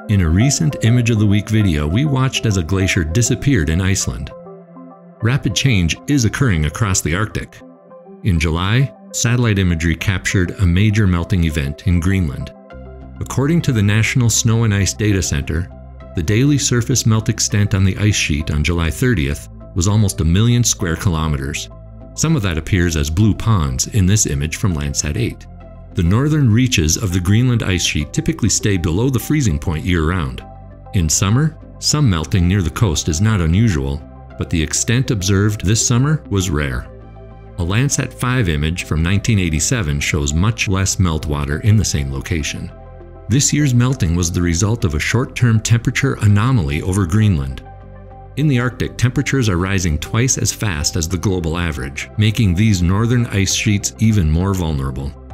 In a recent Image of the Week video, we watched as a glacier disappeared in Iceland. Rapid change is occurring across the Arctic. In July, satellite imagery captured a major melting event in Greenland. According to the National Snow and Ice Data Center, the daily surface melt extent on the ice sheet on July 30th was almost 1 million square kilometers. Some of that appears as blue ponds in this image from Landsat 8. The northern reaches of the Greenland ice sheet typically stay below the freezing point year-round. In summer, some melting near the coast is not unusual, but the extent observed this summer was rare. A Landsat 5 image from 1987 shows much less meltwater in the same location. This year's melting was the result of a short-term temperature anomaly over Greenland. In the Arctic, temperatures are rising twice as fast as the global average, making these northern ice sheets even more vulnerable.